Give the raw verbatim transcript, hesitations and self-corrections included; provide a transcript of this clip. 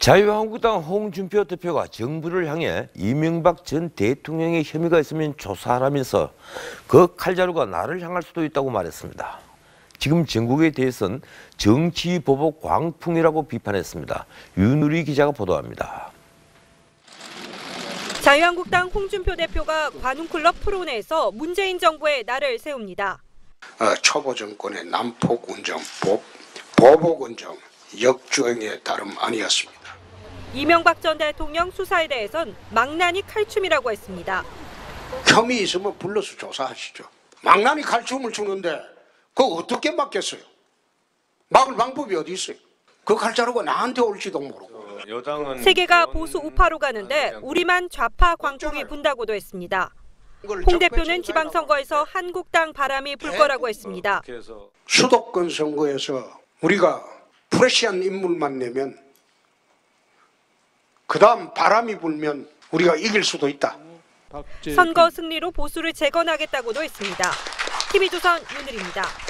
자유한국당 홍준표 대표가 정부를 향해 이명박 전 대통령의 혐의가 있으면 조사하라면서 그 칼자루가 나를 향할 수도 있다고 말했습니다. 지금 전국에 대해서는 정치보복 광풍이라고 비판했습니다. 윤우리 기자가 보도합니다. 자유한국당 홍준표 대표가 관훈클럽 토론회에서 문재인 정부의 날을 세웁니다. 어, 초보 정권의 난폭 운정, 보, 보복 운정, 역주행의 다름 아니었습니다. 이명박 전 대통령 수사에 대해선 망나니 칼춤이라고 했습니다. 혐의 있으면 불러서 조사하시죠. 망나니 칼춤을 주는데 그거 어떻게 막겠어요? 막을 방법이 어디 있어요? 그 칼자루가 나한테 올지도 모르고. 세계가 보수 우파로 가는데 우리만 좌파 광풍이 분다고도 했습니다. 홍 대표는 지방선거에서 한국당 바람이 불 거라고 했습니다. 수도권 선거에서 우리가 프레시한 인물만 내면 그 다음 바람이 불면 우리가 이길 수도 있다. 선거 승리로 보수를 재건하겠다고도 했습니다. 티비조선 윤을입니다.